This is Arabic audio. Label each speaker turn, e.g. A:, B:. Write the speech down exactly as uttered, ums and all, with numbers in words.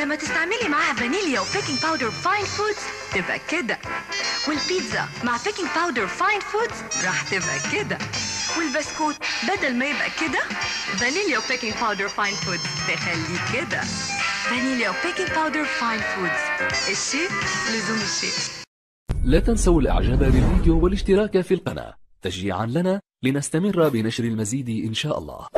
A: لما تستعملي معاها فانيليا وبيكنج باودر فاين فودز تبقى كده، والبيتزا مع بيكنج باودر فاين فودز راح تبقى كده، والبسكوت بدل ما يبقى كده فانيليا وبيكنج باودر فاين فودز تخليه كده. فانيليا وبيكنج باودر فاين فودز، الشيء لزوم الشيء.
B: لا تنسوا الاعجاب بالفيديو والاشتراك في القناة تشجيعا لنا لنستمر بنشر المزيد إن شاء الله.